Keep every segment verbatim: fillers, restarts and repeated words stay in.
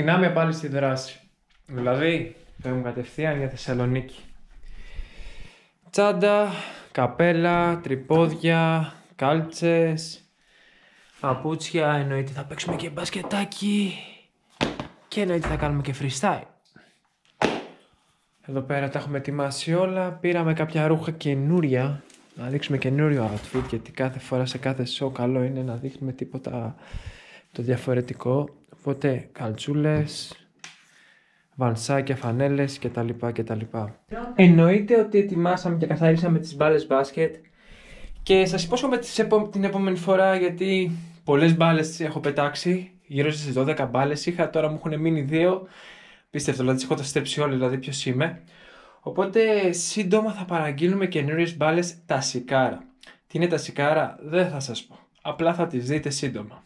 Ξεκινάμε πάλι στη δράση. Δηλαδή, φεύγουμε κατευθείαν για Θεσσαλονίκη. Τσάντα, καπέλα, τρυπόδια, κάλτσες, παπούτσια, εννοείται θα παίξουμε και μπασκετάκι και εννοείται θα κάνουμε και freestyle. Εδώ πέρα τα έχουμε ετοιμάσει όλα, πήραμε κάποια ρούχα καινούρια, να δείξουμε καινούριο outfit, γιατί κάθε φορά σε κάθε show καλό είναι να δείχνουμε τίποτα το διαφορετικό. Οπότε καλτσούλες, βανσάκια, φανέλες κτλ. κτλ. Εννοείται ότι ετοιμάσαμε και καθαρίσαμε τις μπάλες μπάσκετ και σας υπόσχομαι την επόμενη φορά, γιατί πολλές μπάλες έχω πετάξει, γύρω στις δώδεκα μπάλες είχα, τώρα μου έχουν μείνει δύο. Πίστευτο, δηλαδή τις έχω ταστρέψει όλες, δηλαδή ποιος είμαι. Οπότε σύντομα θα παραγγείλουμε καινούριες μπάλες τα σικάρα. Τι είναι τα σικάρα δεν θα σας πω, απλά θα τις δείτε σύντομα.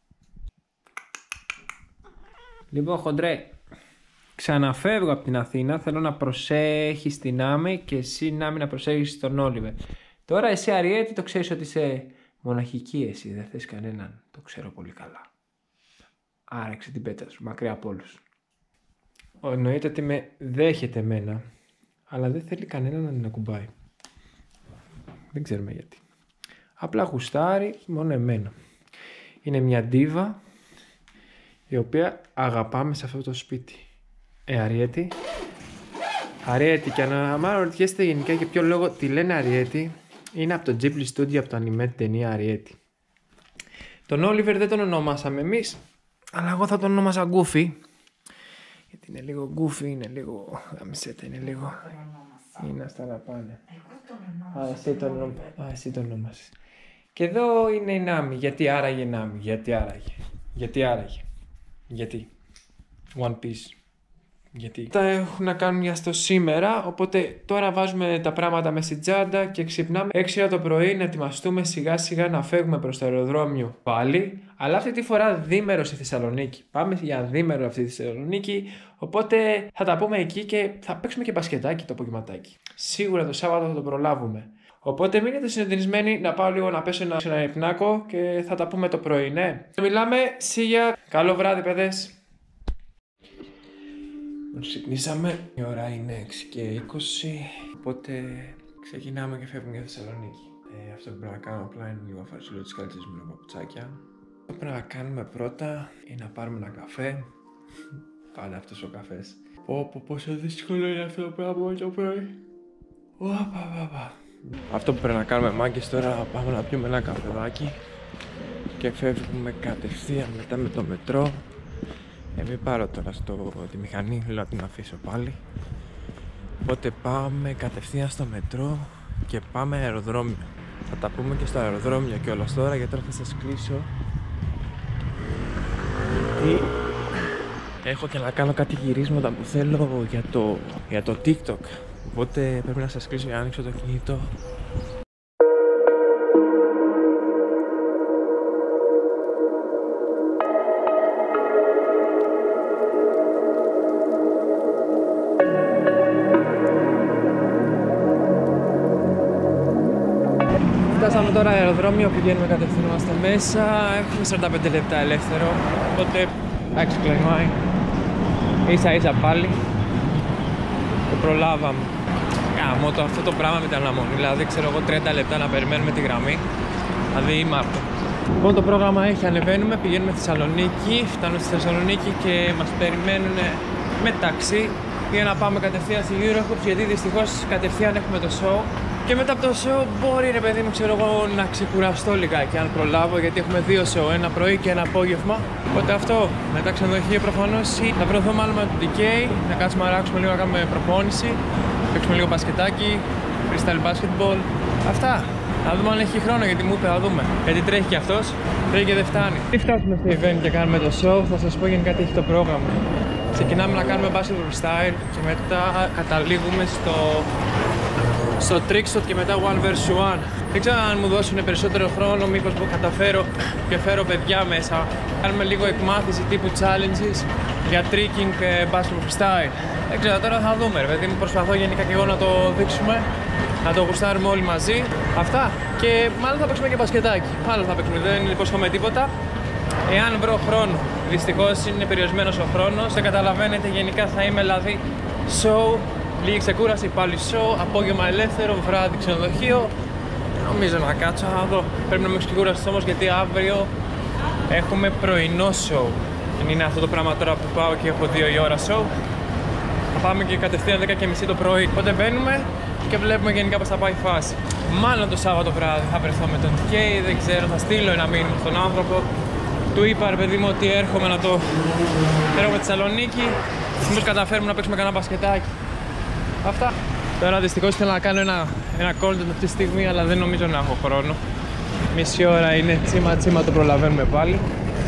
Λοιπόν χοντρέ, ξαναφεύγω από την Αθήνα, θέλω να προσέχεις την Άμη και εσύ Νάμη να προσέχεις τον Όλιβερ. Τώρα εσύ Αριέτη το ξέρεις ότι είσαι μοναχική, εσύ δεν θες κανέναν, το ξέρω πολύ καλά. Άραξε την πέτρα σου, μακριά από όλους. Εννοείται ότι με δέχεται εμένα, αλλά δεν θέλει κανένα να την ακουμπάει. Δεν ξέρουμε γιατί. Απλά γουστάρει μόνο εμένα. Είναι μια ντίβα η οποία αγαπάμε σε αυτό το σπίτι. Ε, Αριέτη. Αριέτη, και αν ρωτιέστε γενικά για ποιο λόγο τη λένε Αριέτη, είναι από το Ghibli Studio, από το anime την ταινία Αριέτη. Τον Όλιβερ δεν τον ονομάσαμε εμείς, αλλά εγώ θα τον ονόμασα Γκούφι. Γιατί είναι λίγο γκούφι, είναι λίγο γαμισέτα, είναι λίγο... Είναι αυτά να πάνε. Α, εσύ τον, Α, εσύ τον ονόμασες. Και εδώ είναι η Νάμη. Γιατί άραγε Νάμη, γιατί άραγε. Γιατί άραγε. Γιατί. One Piece. Γιατί. Τα έχουν να κάνουν για στο σήμερα, οπότε τώρα βάζουμε τα πράγματα μέσα στη τσάντα και ξυπνάμε έξι ώρα το πρωί να ετοιμαστούμε σιγά σιγά να φεύγουμε προς το αεροδρόμιο πάλι. Αλλά αυτή τη φορά δίμερο στη Θεσσαλονίκη. Πάμε για δίμερο αυτή τη Θεσσαλονίκη, οπότε θα τα πούμε εκεί και θα παίξουμε και μπασκετάκι το απογευματάκι. Σίγουρα το Σάββατο θα το προλάβουμε. Οπότε μείνετε συντονισμένοι, να πάω λίγο να πέσω ένα, ένα υπνάκο και θα τα πούμε το πρωί, ναι. Μιλάμε, see ya. Καλό βράδυ, παιδες. Ξυπνήσαμε, η ώρα είναι έξι και είκοσι, οπότε ξεκινάμε και φεύγουμε για Θεσσαλονίκη. Ε, αυτό που πρέπει να κάνω απλά είναι λίγο αφαρσούλο τις κάλτσες μου, λίγο παπουτσάκια. Αυτό που πρέπει να κάνουμε πρώτα είναι να πάρουμε ένα καφέ. Πάντα αυτός ο καφές. Πω πω πόσο δύσκολο είναι αυτό το πράγμα το πρωί. Οπα, αυτό που πρέπει να κάνουμε μάγκες τώρα, πάμε να πιούμε ένα καφεδάκι και φεύγουμε κατευθείαν μετά με το μετρό. Ε, μην πάρω τώρα στο, τη μηχανή, θέλω να την αφήσω πάλι. Οπότε πάμε κατευθείαν στο μετρό και πάμε αεροδρόμιο. Θα τα πούμε και στο αεροδρόμιο κιόλας τώρα, γιατί τώρα θα σας κλείσω. Γιατί έχω και να κάνω κάτι γυρίσματα που θέλω για το, για το TikTok. Οπότε πρέπει να σας κλείσω για να ανοίξω το κινητό. Φτάσαμε τώρα αεροδρόμιο, πηγαίνουμε κατευθείαν, είμαστε μέσα, έχουμε σαράντα πέντε λεπτά ελεύθερο, οπότε εντάξει κλεμάει, ίσα ίσα πάλι, το προλάβαμε. Κάμω το αυτό το πράγμα με την αναμονή, δηλαδή ξέρω εγώ τριάντα λεπτά να περιμένουμε τη γραμμή, δηλαδή είμαι αυτό. Λοιπόν το πρόγραμμα έχει, ανεβαίνουμε, πηγαίνουμε στη Θεσσαλονίκη, φτάνουμε στη Θεσσαλονίκη και μας περιμένουν με ταξί για να πάμε κατευθείαν στη Eurohoops, γιατί δυστυχώς κατευθείαν έχουμε το show. Και μετά από το show μπορεί ρε παιδί μου ξέρω εγώ να ξεκουραστώ λιγάκι αν προλάβω, γιατί έχουμε δύο show, ένα πρωί και ένα απόγευμα. Οπότε αυτό, μετά ξενοδοχείο προφανώς ή να βρεθώ μάλλον με το ντι κέι, να κάτσουμε να ράξουμε λίγο, να κάνουμε προπόνηση, να παίξουμε λίγο μπασκετάκι, freestyle basketball. Αυτά. Να δούμε αν έχει χρόνο, γιατί μου είπε να δούμε. Γιατί τρέχει κι αυτός, τρέχει και δεν φτάνει. Τι φτάσουμε στο event και κάνουμε το show, θα σας πω γενικά τι έχει το πρόγραμμα. Ξεκινάμε να κάνουμε basketball freestyle και μετά καταλήγουμε στο στο trickshot και μετά one versus one. Δεν ξέρω αν μου δώσουν περισσότερο χρόνο, μήπως καταφέρω και φέρω παιδιά μέσα. Κάνουμε λίγο εκμάθηση τύπου challenges για tricking και basketball freestyle. Δεν ξέρω, τώρα θα δούμε ρε παιδί μου, προσπαθώ γενικά και εγώ να το δείξουμε, να το γουστάρουμε όλοι μαζί. Αυτά, και μάλλον θα παίξουμε και μπασκετάκι. Μάλλον θα παίξουμε, δεν υπόσχομαι τίποτα. Εάν βρω χρόνο Δυστυχώς είναι περιορισμένος ο χρόνος. Δεν καταλαβαίνετε, γενικά θα είμαι δηλαδή show, λίγη ξεκούραση, πάλι show, απόγευμα ελεύθερο, βράδυ ξενοδοχείο. Νομίζω να κάτσω να δω. Πρέπει να είμαι ξεκούραστος όμως γιατί αύριο έχουμε πρωινό show. Δεν είναι αυτό το πράγμα τώρα που πάω και έχω δύο η ώρα show. Θα πάμε και κατευθείαν δέκα και μισή το πρωί. Οπότε μπαίνουμε και βλέπουμε γενικά πως θα πάει η φάση. Μάλλον το Σάββατο βράδυ θα βρεθώ με τον Κέι, δεν ξέρω, θα στείλω ένα μήνυμα στον άνθρωπο. Του είπα ρε παιδί μου ότι έρχομαι να το έρχομαι στη Θεσσαλονίκη. Μήπως καταφέρουμε να παίξουμε κανένα μπασκετάκι. Αυτά. Τώρα δυστυχώς θέλω να κάνω ένα, ένα content αυτή τη στιγμή, αλλά δεν νομίζω να έχω χρόνο. Μισή ώρα είναι, τσίμα τσίμα το προλαβαίνουμε πάλι.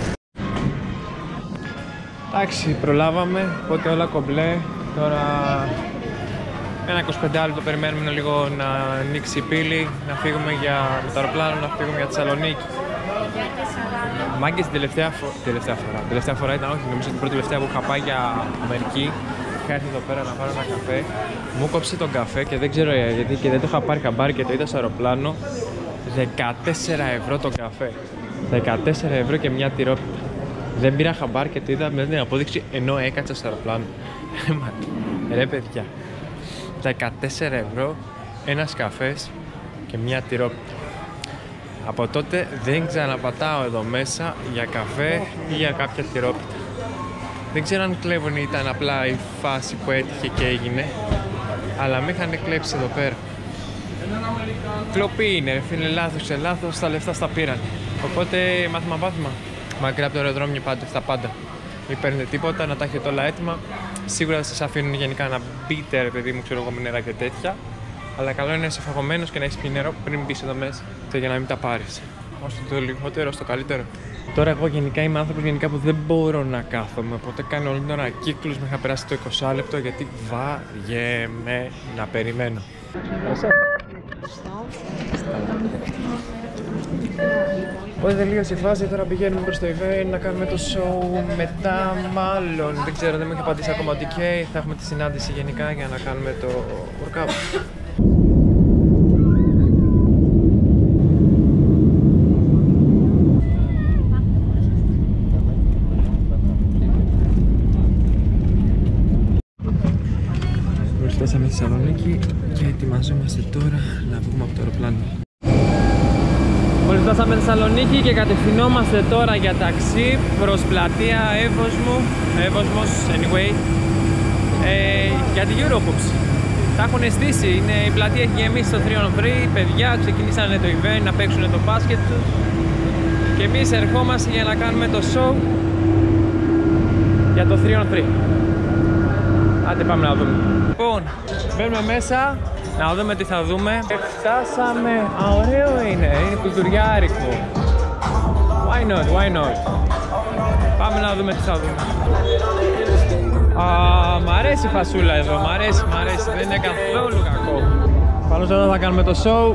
Εντάξει, προλάβαμε, οπότε όλα κομπλέ. Τώρα ένα εικοσιπέντε λεπτό περιμένουμε λίγο να ανοίξει η πύλη, να φύγουμε για με το αεροπλάνο, να φύγουμε για τη Θεσσαλονίκη. Μάγκες την τελευταία, φο... τελευταία φορά. Τελευταία φορά ήταν, όχι, νομίζω την πρώτη τελευταία που είχα πάει για Αμερική. Είχα έρθει εδώ πέρα να πάρω ένα καφέ. Μου κόψε τον καφέ και δεν ξέρω γιατί και δεν το είχα πάρει χαμπάρι και το είδα στο αεροπλάνο. δεκατέσσερα ευρώ το καφέ. δεκατέσσερα ευρώ και μια τυρόπιτα. Δεν πήρα χαμπάρι και το είδα με την απόδειξη ενώ έκατσα στο αεροπλάνο. Ρε παιδιά, δεκατέσσερα ευρώ ένας καφές και μια τυρόπιτα. Από τότε δεν ξαναπατάω εδώ μέσα για καφέ ή για κάποια τυρόπιτα. Δεν ξέρω αν κλέβουν ήταν απλά η φάση που έτυχε και έγινε, αλλά με είχαν κλέψει εδώ πέρα. Κλοπή είναι ρε φίλε, λάθος σε λάθος, τα λεφτά στα πήραν. Οπότε μάθημα πάθημα, μακριά από το αεροδρόμιο πάντα, στα πάντα. Μην παίρνετε τίποτα, να τα έχετε όλα έτοιμα. Σίγουρα θα σας αφήνουν γενικά να μπείτε ρε παιδί μου, ξέρω εγώ με νερά και τέτοια. Αλλά καλό είναι να είσαι φαγωμένος και να έχεις πιει νερό πριν μπεις εδώ μέσα, για να μην τα πάρεις. Όσο το λιγότερο, στο καλύτερο. Τώρα εγώ γενικά είμαι άνθρωπος γενικά που δεν μπορώ να κάθομαι, οπότε κάνω όλη την ώρα κύκλους μέχρι να περάσει το είκοσι λεπτό γιατί βαριέμαι να περιμένω. Οπότε τελείωσε η φάση, τώρα πηγαίνουμε προς το event να κάνουμε το show μετά μάλλον. Δεν ξέρω, δεν μου έχει απαντήσει ακόμα ότι και θα έχουμε τη συνάντηση γενικά για να κάνουμε το workout. Φτάσαμε στη Θεσσαλονίκη και ετοιμαζόμαστε τώρα να βγούμε από το αεροπλάνο. Μόλις φτάσαμε στη Θεσσαλονίκη και κατευθυνόμαστε τώρα για ταξί προς πλατεία Εύωσμου, Εύωσμος, anyway, ε, για τη Eurohoops. Τα έχουν στήσει, είναι, η πλατεία έχει γεμίσει στο three on three, παιδιά ξεκινήσανε το event να παίξουν το μπάσκετ τους και εμείς ερχόμαστε για να κάνουμε το show για το three on three. Άντε πάμε να δούμε. Λοιπόν, μπαίνουμε μέσα να δούμε τι θα δούμε. Φτάσαμε. Α, ωραίο είναι. Είναι κουλτουριάρικο. Why not, why not. Πάμε να δούμε τι θα δούμε. Α, μ' αρέσει η φασούλα εδώ. Μ' αρέσει, μ' αρέσει. Δεν είναι καθόλου κακό. Πάνω σε εδώ θα κάνουμε το show.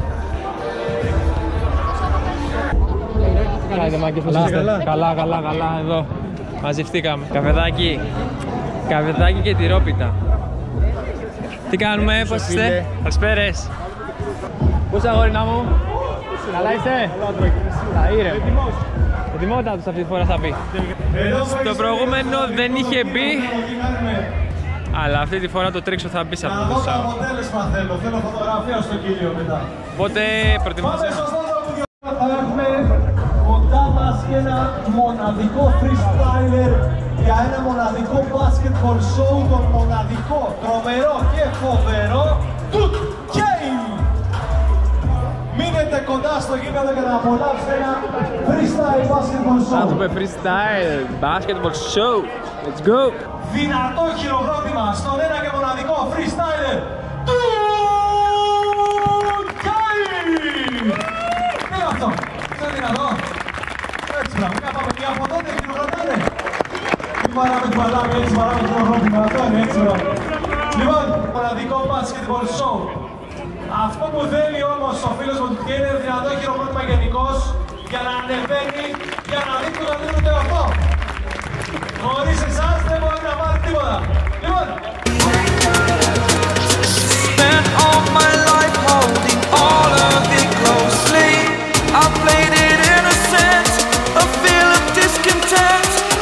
Καλά, καλά, καλά, καλά, εδώ. Μαζευτήκαμε. Καφεδάκι. Καφεδάκι και τυρόπιτα. Τι κάνουμε, πώς είστε? Καλησπέρες. Πώς αγόρινα μου? Καλά είστε? Τα ήρε. Ετοιμότατος αυτή τη φορά θα πει. Στο προηγούμενο δεν είχε μπει, αλλά αυτή τη φορά το τρίξο θα μπει σε αυτό το σάου. αποτέλεσμα θέλω, θέλω φωτογραφία στο κύριο μετά. Οπότε προτιμάζω. Θα έχουμε κοντά μας και ένα μοναδικό freestyler για ένα μοναδικό basketball show, τον μοναδικό, τρομερό και φοβερό του Κέι. Μείνετε κοντά στο γήπεδο για να απολαύσετε ένα freestyle basketball show. Θα δούμε freestyle basketball show. Let's go. Δυνατό χειροκρότημα στον ένα και μοναδικό freestyler του Κέι. Τι είναι αυτό, είναι δυνατό. Έτσι πραγματικά πάμε και από τότε χειροκροτάνε. Μην παράμε την παλάμη, έτσι παράμε την χειροκρότημα, αυτό είναι έτσι μπρο. Λοιπόν, μοναδικό basketball show. Αυτό που θέλει όμως ο φίλος μου του Κέι είναι δυνατό χειροκρότημα γενικώς για να ανεβαίνει, για να δείχνει το δίνονται αυτό. Χωρίς εσάς δεν μπορεί να πάρει τίποτα. Λοιπόν. Spent all my life holding all of it closely. I played it innocent, a feel of discontent.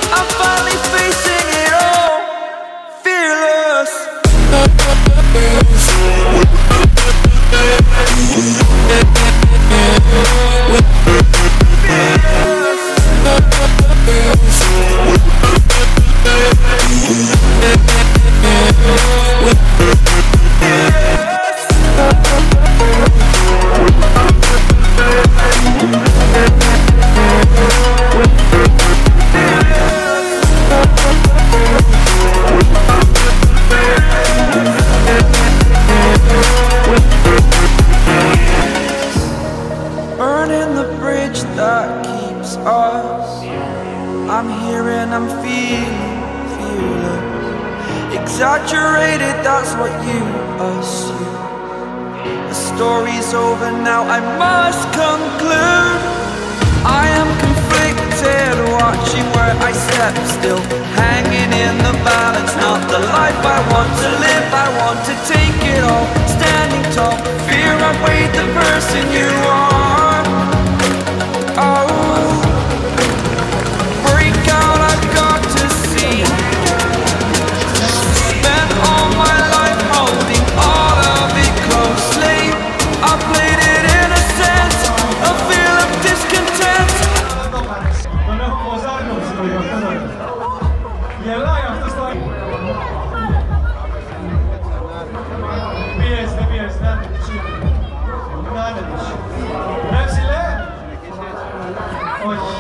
Exaggerated, that's what you assume. The story's over now, I must conclude. I am conflicted, watching where I step still, hanging in the balance, not the life I want to live. I want to take it all, standing tall, fear I weighed the person you are. Oh, break out, I've got to see. Spent all my life holding all of it closely. I played it in a sense, a feel of discontent. Τον έχω ποζάρει το ψυχολογικό, αυτό το λέω. Γελάει αυτός το... Πίεση, δεν πίεση, δεν άνετος. Είναι άνετος. Ρε ψηλέ! Όχι.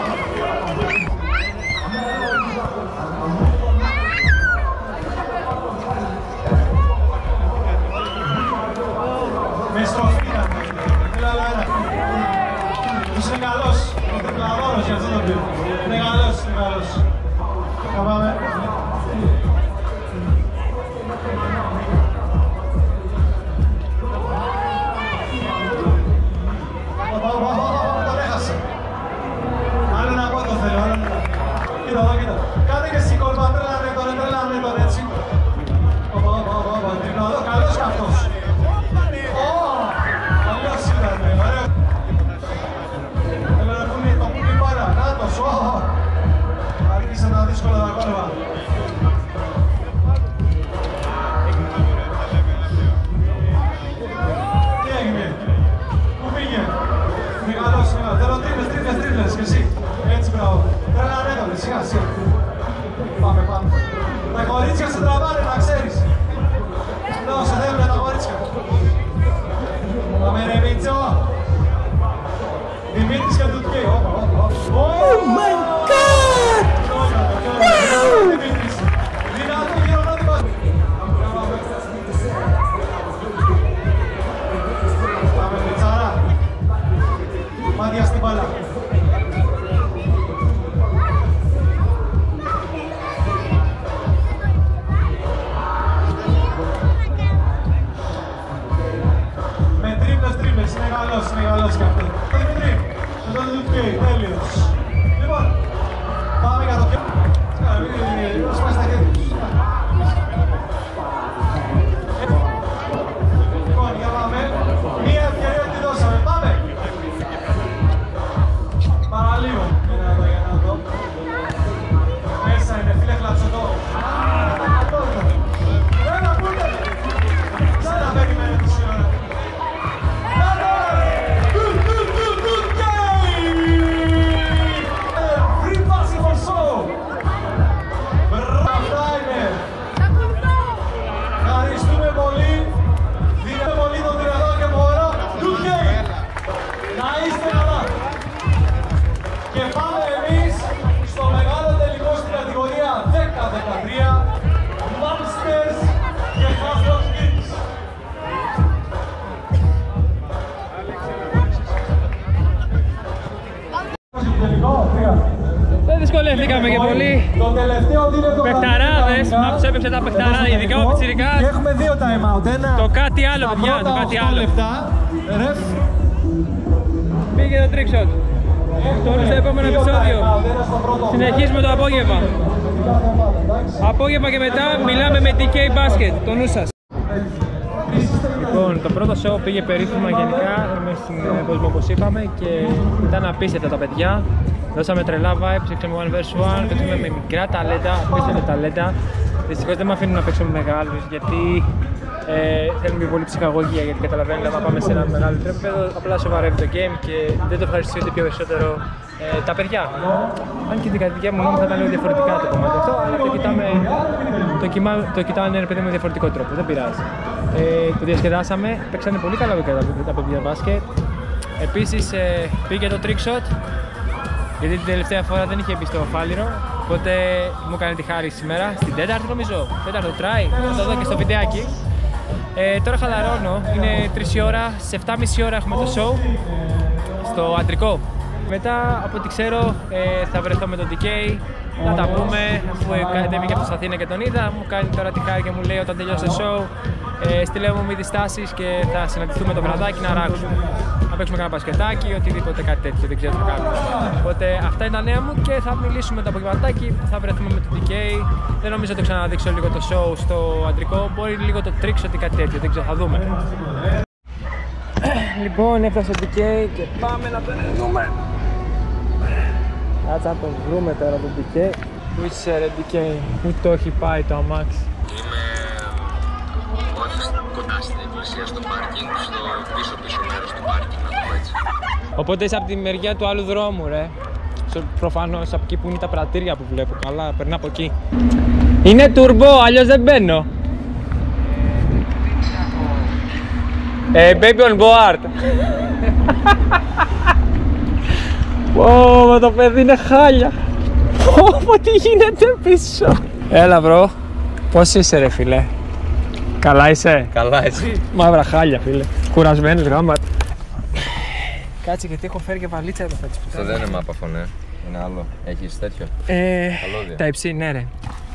Με στροφή να είναι άλλο ένα. Είσαι καλός, είναι τριπλαδόρος για αυτό το οποίο. Είναι καλός, είναι καλός. Θα πάμε. Τον έχασε. Άλλο ένα πόντο θέλω, άλλο ένα. Κοίτα εδώ, κοίτα. Κάνε και εσύ κόλπα, τρέλανε τον, τρέλανε τον έτσι. Οπα, οπα, οπα, οπα, τριπλαδό, καλός κι αυτός. Καλός ήταν, ωραίο. Θέλω να πούνε το πούνε πάρα, νάτος, ωχ. Άρχισαν τα δύσκολα τα κόλπα. Τι έγινε, πού πήγε, μεγάλος, μεγάλος. Θέλω τρίπλες, τρίπλες, τρίπλες και εσύ. Έτσι, μπράβο. Τρέλα ανέκονται, σιγά, σιγά. Πάμε, πάμε. Τα κορίτσια σε τραβάνε, να ξέρεις. Λέω, σε θέλουνε τα κορίτσια. Πάμε ρε Μίτσο. Δημήτρης και Τουτκέι. Oh my god! Δημήτρης. Δυνατό γυρονότι μας. Πάμε Μιτσάρα. Μάτια στην μπάλα. Είναι καλός, είναι καλός και αυτό. Δημήτρη, εδώ το Τουτκέι, τέλειος. Λοιπόν, πάμε για το πιο... Σπάς τα χέρια τους. Λοιπόν, για πάμε. Μία ευκαιρία τη δώσαμε, πάμε. Παραλίγο. Για να δω, για να δω. Μέσα είναι, φίλε χλαψωτό. Έλα, πού είναι. Σαν να περιμένει τόση ώρα. Δεν δυσκολεύτηκαμε και πολύ. Παιχταράδες, μα τους έπαιξε τα παιχταράδες, ειδικά ο Πιτσιρικάς. Και έχουμε δύο time out, ένα το κάτι άλλο, παιδιά, το κάτι άλλο. λεπτά, ρεφ. Πήγε το trickshot. Τώρα στο επόμενο επεισόδιο συνεχίζουμε το απόγευμα. Απόγευμα και μετά μιλάμε με ντι κέι Basket, το νου σας. Λοιπόν, το πρώτο show πήγε περίφημα γενικά μέσα στην κόσμο όπως είπαμε και ήταν απίστευτα τα παιδιά. Δώσαμε τρελά vibes, παίξαμε one versus one, παίξαμε με μικρά ταλέντα, απίστευτα ταλέντα. Δυστυχώς δεν με αφήνουν να παίξω με μεγάλους γιατί ε, θέλουμε πολύ ψυχαγωγία, γιατί καταλαβαίνετε να πάμε σε ένα μεγάλο τρέπεδο, απλά σοβαρεύει το game και δεν το ευχαριστήσω πιο περισσότερο ε, τα παιδιά. Αν και την κατοικία μου νόμου θα ήταν λίγο διαφορετικά το κομμάτι αυτό, αλλά το κοιτάμε, το, κοιμά, το κοιτάνε ρε παιδί με διαφορετικό τρόπο, δεν πειράζει. Ε, το διασκεδάσαμε, παίξανε πολύ καλά τα παιδιά μπάσκετ. Επίσης ε, πήγε το trick shot, γιατί την τελευταία φορά δεν είχε μπει στο φάληρο, οπότε μου έκανε τη χάρη σήμερα, στην τέταρτη νομίζω, τέταρτο try, θα το δω και στο βιντεάκι. Ε, τώρα χαλαρώνω, είναι τρεις η ώρα, στις επτά και μισή ώρα έχουμε το show, στο αντρικό. Μετά, από ό,τι ξέρω, ε, θα βρεθώ με τον ντι κέι. Να τα πούμε, αφού κατέβηκε από την Αθήνα και τον είδα. Μου κάνει τώρα τη χάρη και μου λέει όταν τελειώσει το show, ε, στείλε μου μη στάσεις και θα συναντηθούμε το βραδάκι να ράξουμε. Να παίξουμε κανένα μπασκετάκι, οτιδήποτε κάτι τέτοιο, δεν ξέρω τι θα κάνουμε. Οπότε αυτά είναι τα νέα μου και θα μιλήσουμε το απογευματάκι που θα βρεθούμε με τον ντι κέι. Δεν νομίζω ότι ξαναδείξω λίγο το show στο αντρικό, μπορεί λίγο το τρίξω ή κάτι τέτοιο, δεν ξέρω, θα δούμε. Λοιπόν, έφτασε ο ντι κέι και πάμε να τον δούμε. Κάτσε να τον βρούμε τώρα τον ντι κέι. Πού είσαι ρε ντι κέι, πού το έχει πάει το αμάξι? Είμαι όχι κοντά στην εκκλησία στο πάρκινγκ, στο πίσω πίσω μέρος του πάρκινγκ, να το πω έτσι. Οπότε είσαι από τη μεριά του άλλου δρόμου ρε. Προφανώς από εκεί που είναι τα πρατήρια που βλέπω, καλά, περνά από εκεί. Είναι τουρμπό, αλλιώς δεν μπαίνω. Ε, baby on board. Πω, το παιδί είναι χάλια. Πω, τι γίνεται πίσω. Έλα μπρο, πώς είσαι ρε φίλε? Καλά είσαι? Καλά εσύ? Μαύρα χάλια φίλε, κουρασμένος γράμματα. Κάτσε γιατί έχω φέρει και βαλίτσα εδώ πέρα. Αυτό δεν είναι μάπα φωνέ, είναι άλλο. Έχεις τέτοιο? Ε, Καλώδια. τα υψί, ναι ρε.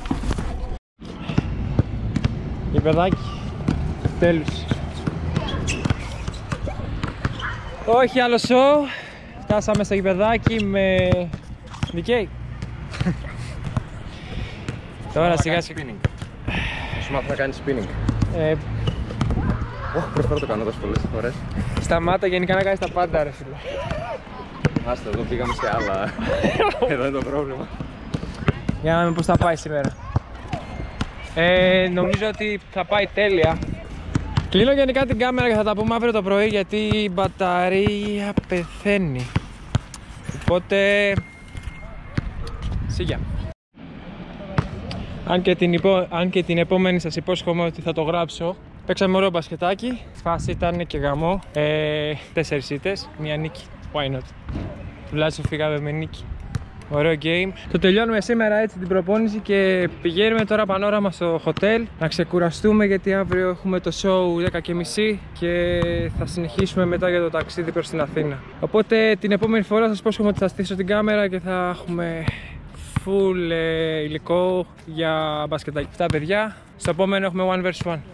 Γηπεδάκι, τέλους. Όχι άλλο show. Φτάσαμε στο γηπεδάκι με ντι κέι. Τώρα σιγά σιγά. Σου μάθω να κάνεις spinning. Ε, Προφέρω το κάνω τόσο πολλές φορές. σταμάτα γενικά να κάνεις τα πάντα ρε φίλε. Άστα, εδώ πήγαμε σε άλλα. Εδώ είναι το πρόβλημα. Για να δούμε πώς θα πάει σήμερα. Ε, νομίζω ότι θα πάει τέλεια. Κλείνω γενικά την κάμερα και θα τα πούμε αύριο το πρωί γιατί η μπαταρία πεθαίνει. Οπότε... Σίγια. Αν και, την υπό... Αν και την επόμενη σας υπόσχομαι ότι θα το γράψω. Παίξαμε ωραίο μπασκετάκι. Η φάση ήταν και γαμό. Ε, τέσσερις ήττες, μία νίκη. Why not? Τουλάχιστον φύγαμε με νίκη. Ωραίο game. Το τελειώνουμε σήμερα έτσι την προπόνηση και πηγαίνουμε τώρα πανόραμα στο hotel να ξεκουραστούμε γιατί αύριο έχουμε το show δέκα και μισή και θα συνεχίσουμε μετά για το ταξίδι προς την Αθήνα. Οπότε την επόμενη φορά σας υπόσχομαι ότι θα στήσω την κάμερα και θα έχουμε full ε, υλικό για μπασκετάκι. Αυτά παιδιά, στο επόμενο έχουμε one versus one.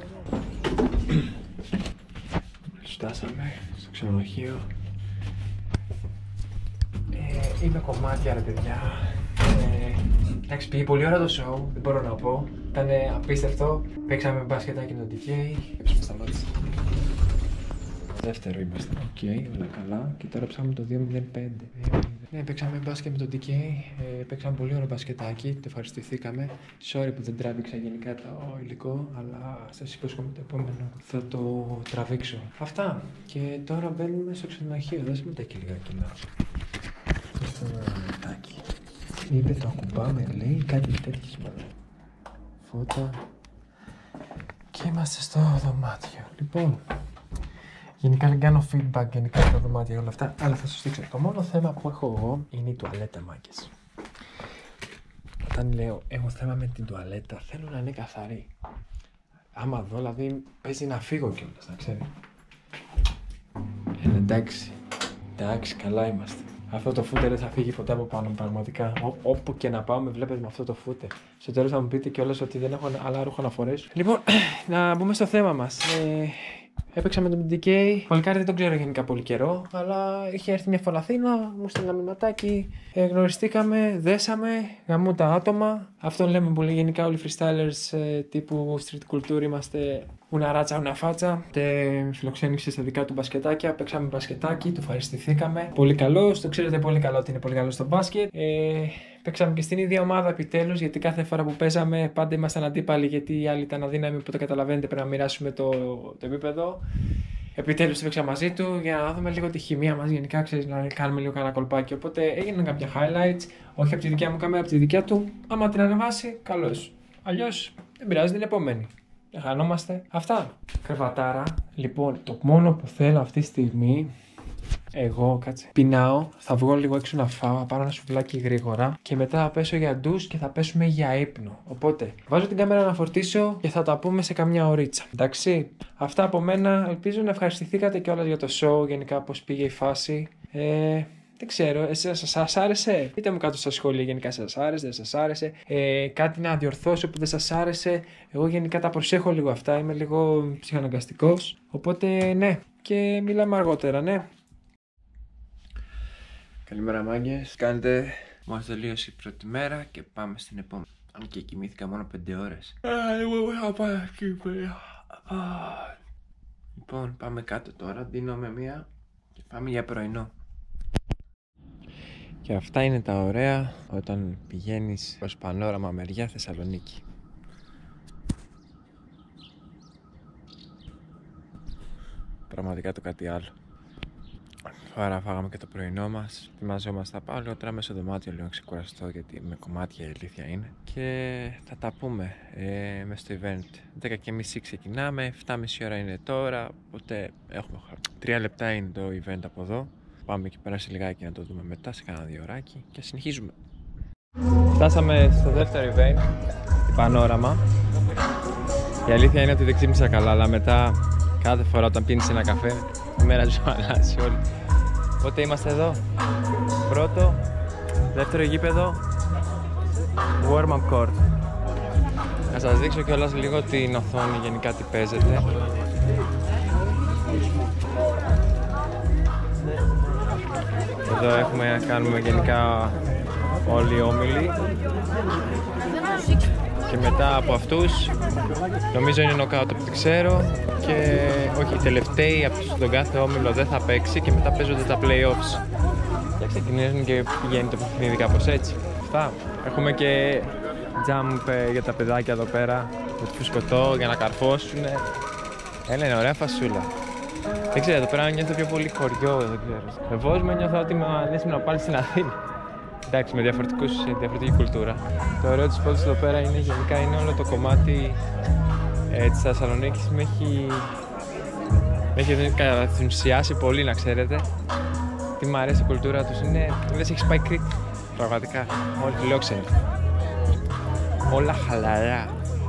Φτάσαμε στο ξενοδοχείο. Ε, είμαι κομμάτια ρε παιδιά. Ε, εντάξει, πήγε πολύ ώρα το show, δεν μπορώ να πω. Ήταν απίστευτο. Παίξαμε μπασκετάκι με τον ντι κέι. Έπαιξαμε στα μάτια. Δεύτερο είμαστε. Οκ, okay, όλα καλά. Και τώρα ψάχνουμε το δύο μηδέν πέντε. Ναι, παίξαμε μπάσκετ με τον ντι κέι. Ε, παίξαμε πολύ ωραίο μπασκετάκι. Το ευχαριστηθήκαμε. Sorry που δεν τράβηξα γενικά το υλικό, αλλά σας υπόσχομαι το επόμενο θα το τραβήξω. Αυτά. Και τώρα μπαίνουμε στο ξενοδοχείο. Δώσε τα εκεί λιγάκι να. Στο λεπτάκι. Είπε το ακουμπάμε, λέει κάτι τέτοιες μάλλον. Φώτα. Και είμαστε στο δωμάτιο. Λοιπόν. Γενικά δεν κάνω feedback γενικά στο δωμάτιο όλα αυτά, αλλά θα σου δείξω. Το μόνο θέμα που έχω εγώ είναι η τουαλέτα, μάγκες. Όταν λέω έχω θέμα με την τουαλέτα, θέλω να είναι καθαρή. Άμα δω, δηλαδή παίζει να φύγω κιόλας, να ξέρει. Ε, εντάξει, εντάξει, καλά είμαστε. Αυτό το φούτερ δεν θα φύγει ποτέ από πάνω, πραγματικά. Ό, όπου και να πάω, με βλέπετε με αυτό το φούτερ. Στο τέλος θα μου πείτε κιόλας ότι δεν έχω άλλα ρούχα να φορέσω. Λοιπόν, να μπούμε στο θέμα μας. Ε, Έπαιξα με τον ντι κέι. Πολυκάρη δεν τον ξέρω γενικά πολύ καιρό, αλλά είχε έρθει μια φορά Αθήνα, μου στείλε ένα μηνυματάκι. Ε, γνωριστήκαμε, δέσαμε, γαμούν τα άτομα. Αυτό λέμε πολύ γενικά όλοι οι freestylers ε, τύπου street culture είμαστε ούνα ράτσα, ούνα φάτσα. Τε φιλοξένησε στα δικά του μπασκετάκια. Παίξαμε μπασκετάκι, του ευχαριστηθήκαμε. Πολύ καλό, το ξέρετε πολύ καλό ότι είναι πολύ καλό στο μπάσκετ. Ε, παίξαμε και στην ίδια ομάδα επιτέλους, γιατί κάθε φορά που παίζαμε πάντα ήμασταν αντίπαλοι, γιατί οι άλλοι ήταν αδύναμοι. Οπότε καταλαβαίνετε πρέπει να μοιράσουμε το, το επίπεδο. Επιτέλους έπαιξα μαζί του για να δούμε λίγο τη χημεία μας. Γενικά, ξέρεις, να κάνουμε λίγο κανένα κολπάκι. Οπότε έγιναν κάποια highlights, όχι από τη δικιά μου κάμερα, από τη δικιά του. Άμα την ανεβάσει, καλώς. Αλλιώς δεν πειράζει, την επόμενη. Δεν χανόμαστε. Αυτά. Κρεβατάρα. Λοιπόν, το μόνο που θέλω αυτή τη στιγμή. Εγώ, κάτσε. Πεινάω, θα βγω λίγο έξω να φάω, θα πάρω ένα σουβλάκι γρήγορα και μετά θα πέσω για ντους και θα πέσουμε για ύπνο. Οπότε, βάζω την κάμερα να φορτίσω και θα τα πούμε σε καμιά ωρίτσα. Εντάξει. Αυτά από μένα. Ελπίζω να ευχαριστηθήκατε κιόλας για το show, γενικά πώς πήγε η φάση. Ε, Δεν ξέρω, εσείς σας άρεσε? Πείτε μου κάτω στα σχόλια γενικά σας άρεσε, δεν σας άρεσε. Ε, κάτι να διορθώσω που δεν σας άρεσε. Εγώ γενικά τα προσέχω λίγο αυτά, είμαι λίγο ψυχαναγκαστικός. Οπότε ναι, και μιλάμε αργότερα, ναι. Καλημέρα μάγκες, κάνετε. Μόλις τελείωσε η πρώτη μέρα και πάμε στην επόμενη. Αν και κοιμήθηκα μόνο πέντε ώρες. Λοιπόν, πάμε κάτω τώρα, δίνουμε μία και πάμε για πρωινό. Και αυτά είναι τα ωραία όταν πηγαίνεις προς πανόραμα μεριά Θεσσαλονίκη. Πραγματικά το κάτι άλλο. Άρα φάγαμε και το πρωινό μας, ετοιμαζόμαστε θα πάω λίγο τώρα μέσα στο δωμάτιο λίγο να ξεκουραστώ γιατί με κομμάτια η αλήθεια είναι. Και θα τα πούμε ε, μέσα στο event. δέκα και μισή ξεκινάμε, εφτά και μισή ώρα είναι τώρα, οπότε έχουμε τρία λεπτά είναι το event από εδώ. Πάμε εκεί πέρα σε λιγάκι να το δούμε μετά, σε κανένα δύο ωράκι και συνεχίζουμε. Φτάσαμε στο δεύτερο event, την Πανόραμα. Η αλήθεια είναι ότι δεν ξύπνησα καλά, αλλά μετά κάθε φορά όταν πίνεις ένα καφέ, η μέρα σου αλλάζει όλη. Οπότε είμαστε εδώ, πρώτο, δεύτερο γήπεδο, warm-up court. Να σας δείξω κιόλας λίγο την οθόνη, γενικά τι παίζεται. Εδώ έχουμε να κάνουμε γενικά όλοι οι όμιλοι. Και μετά από αυτούς, νομίζω είναι knockout από ό,τι ξέρω. Και όχι, οι τελευταίοι από τον κάθε όμιλο δεν θα παίξει και μετά παίζονται τα play-offs. Και ξεκινήσουν και πηγαίνει το παιχνίδι κάπως έτσι. Αυτά. Έχουμε και jump για τα παιδάκια εδώ πέρα, με το φουσκωτό για να καρφώσουν. Έλα, είναι ωραία φασούλα. Δεν ξέρω, εδώ πέρα νιώθω πιο πολύ χωριό, δεν ξέρω. Εγώ με νιώθω ότι με ανέσαι πάλι στην Αθήνα. Εντάξει, με διαφορετικούς, διαφορετική κουλτούρα. Το ωραίο της πόλης εδώ πέρα είναι γενικά είναι όλο το κομμάτι ε, της Θεσσαλονίκης. Με έχει, με έχει ενθουσιάσει πολύ, να ξέρετε. Τι μου αρέσει η κουλτούρα τους είναι, λες έχεις πάει Κρήτη, πραγματικά. Όλοι φιλόξενοι. Όλα χαλαρά.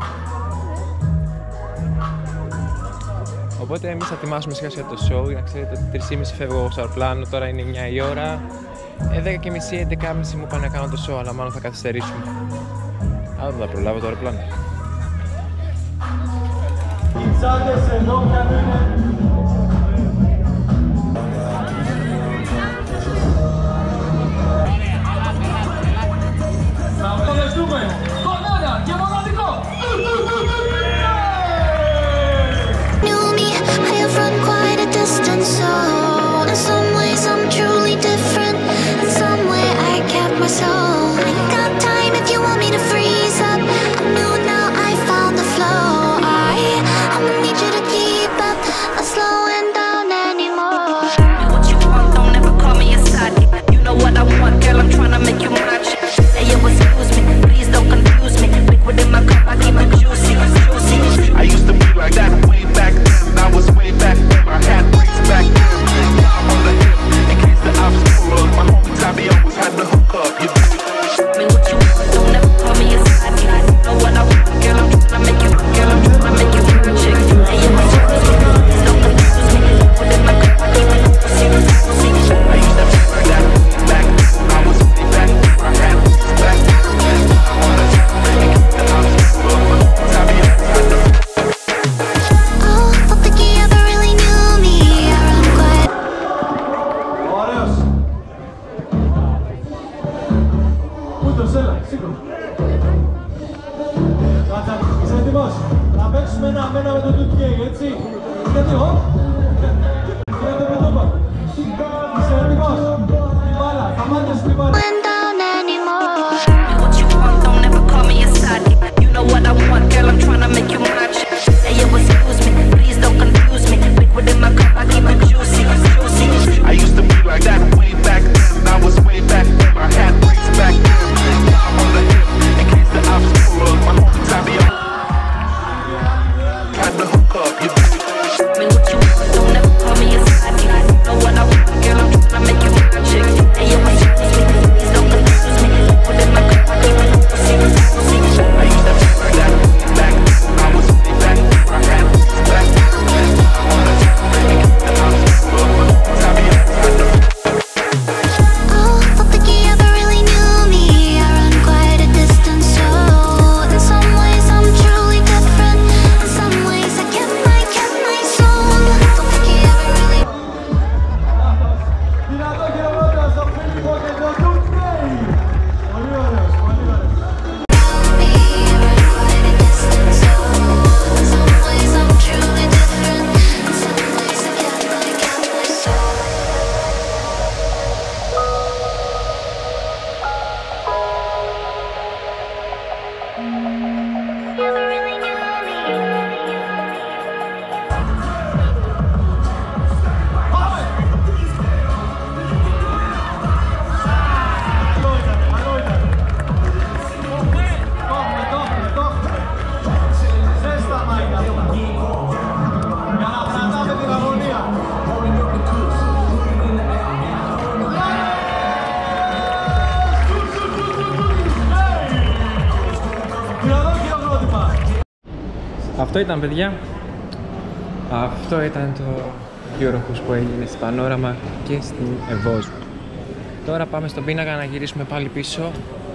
Οπότε εμείς θα ετοιμάσουμε σιγά σιγά το show, να ξέρετε ότι τρεις και μισή φεύγω εγώ στο αεροπλάνο, τώρα είναι μια η ώρα. Ε, δέκα και μισή, έντεκα και μισή μου πάνε να κάνω το show, αλλά μάλλον θα καθυστερήσουμε. Αν δεν θα προλάβω το αεροπλάνο. Οι τσάντες εδώ πιάνουν. Θα αποδεχτούμε τον ένα και μοναδικό. From quite a distance, so in some ways I'm truly different. In some way I kept my soul. I got time if you want me to freeze up. I'm new now, I found the flow. I, I'ma need you to keep up, not slowing down anymore. What you want, don't ever call me a side. You know what I want, girl, I'm tryna make you mine. Hey, yo, excuse me, please don't confuse me. Liquid in my cup, I keep it juicy, juicy. I used to be like that way back then. I was way back then. I had bricks back then. I'm on the hip in case the options pull up. My homie Tommy always had the hook up. You do me what you want, don't ever call me a side. You know what I want, girl, I'm tryna make you, girl, I'm tryna make you mine. Chick, hey, yo, excuse me, please don't confuse me. Liquid in my cup, I keep it juicy, juicy. I used to be like that way back then. I was way back then. I had bricks back then. I'm on the hip in case the options pull up. My homie Tommy always had the hook up. Είσαι έτοιμος? Θα παίξουμε ένα μένα με το του κέι, έτσι. Γιατί ο? Γιατί με το είπα. Είσαι έτοιμος? Την μπάλα, θα μάθεις την μπάλα. What you want, don't ever call me a side. You know what I want, girl, I'm tryna make you mine. Hey, yo, excuse me, please don't confuse me. Liquid in my cup, I keep it juicy, juicy. I used to be like that way back then. I was way back then. I had bricks back then. I'm on the hip in case the options pull up. My homie Tommy had the hook up. You me what you want. never really knew me. Αυτό ήταν, παιδιά. Αυτό ήταν το Eurohoops που έγινε στην Πανόραμα και στην Εβόζ. Τώρα πάμε στον πίνακα να γυρίσουμε πάλι πίσω.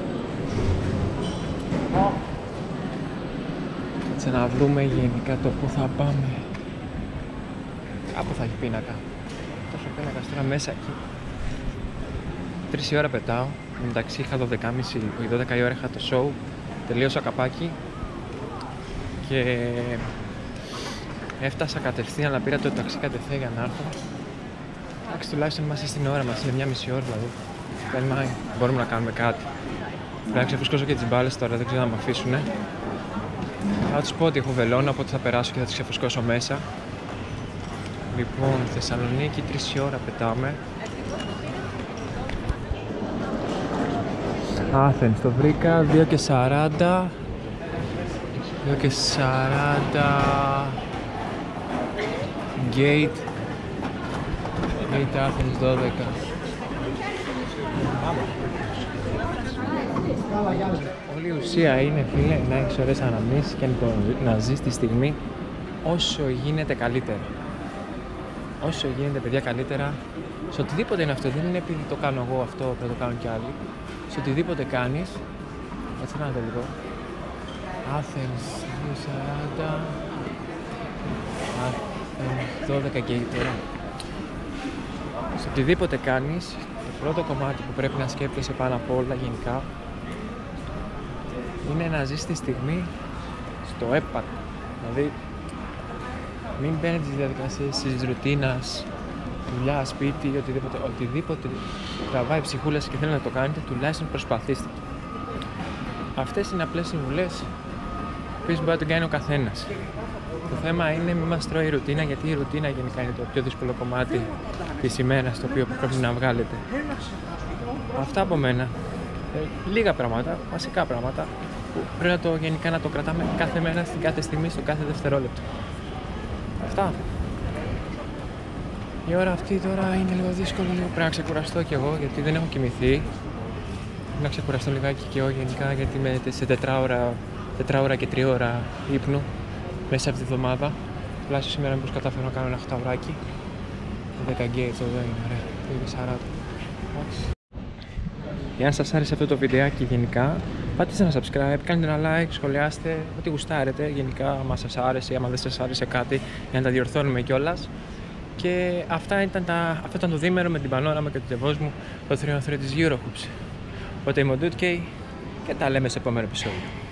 Έτσι να βρούμε γενικά το που θα πάμε. Κάπου θα έχει πίνακα. Τόσο πίνακα τώρα μέσα εκεί. Τρεις η ώρα πετάω. Εντάξει είχα δώδεκα και μισή, η δώδεκα η ώρα είχα το show. Τελείωσα καπάκι. Και έφτασα κατευθείαν, αλλά πήρα το ταξί κατευθείαν για να έρθω. Εντάξει, τουλάχιστον είμαστε στην ώρα μας, είναι μια μισή ώρα δηλαδή. Δεν μπορούμε να κάνουμε κάτι. Πρέπει να ξεφουσκώσω και τις μπάλες τώρα, δεν ξέρω να με αφήσουνε. Θα τους πω ότι έχω βελόνα, οπότε θα περάσω και θα τις ξεφουσκώσω μέσα. Λοιπόν, Θεσσαλονίκη, τρεις η ώρα πετάμε. Άθενς, το βρήκα, δύο και σαράντα. δύο και σαράντα. Gate. Gate Athens δώδεκα. Όλη η ουσία είναι, φίλε, να έχεις ωραίες αναμνήσεις και να ζεις τη στιγμή όσο γίνεται καλύτερα. Όσο γίνεται, παιδιά, καλύτερα. Σε οτιδήποτε είναι αυτό, δεν είναι επειδή το κάνω εγώ αυτό, πρέπει να το κάνουν κι άλλοι. Σε οτιδήποτε κάνεις, έτσι να το λίγο. Athens δύο σαράντα. Athens δώδεκα και τώρα. Σε οτιδήποτε κάνεις, το πρώτο κομμάτι που πρέπει να σκέφτεσαι πάνω απ' όλα γενικά είναι να ζεις τη στιγμή στο έπακρο. Δηλαδή, μην μπαίνεις στις διαδικασίες της ρουτίνας, δουλειά, σπίτι, οτιδήποτε, οτιδήποτε τραβάει ψυχούλα και θέλει να το κάνετε, τουλάχιστον προσπαθήστε. Αυτές είναι απλές συμβουλές που μπορεί να τον κάνει ο καθένας. Το θέμα είναι μην μας τρώει η ρουτίνα, γιατί η ρουτίνα γενικά είναι το πιο δύσκολο κομμάτι της ημέρας το οποίο πρέπει να βγάλετε. Αυτά από μένα. Ε, λίγα πράγματα, βασικά πράγματα που πρέπει να το, γενικά να το κρατάμε κάθε μέρα, στην κάθε στιγμή, στο κάθε δευτερόλεπτο. Αυτά. Η ώρα αυτή τώρα είναι λίγο δύσκολη, λίγο πρέπει να ξεκουραστώ κι εγώ γιατί δεν έχω κοιμηθεί. Πρέπει να ξεκουραστώ λιγάκι κι εγώ γενικά γιατί είμαι σε τετράωρα, τετράωρα και τριώρα ύπνου μέσα από τη βδομάδα. Τουλάχιστον σήμερα μήπως καταφέρω να κάνω ένα οχτάωράκι. δέκα gates εδώ είναι, ωραία, δύο και σαράντα. Εάν σας άρεσε αυτό το βιντεάκι γενικά, πατήστε ένα subscribe, κάντε ένα like, σχολιάστε, ό,τι γουστάρετε γενικά, άμα σας άρεσε ή άμα δεν σας άρεσε κάτι, για να τα διορθώνουμε κιόλας. Και αυτά ήταν τα, αυτό ήταν το διήμερο με την Πανόραμα και το τεβός μου, το θρύο θρύο της Eurohoops. Οπότε είμαι ο Dudkey και τα λέμε σε επόμενο επεισόδιο.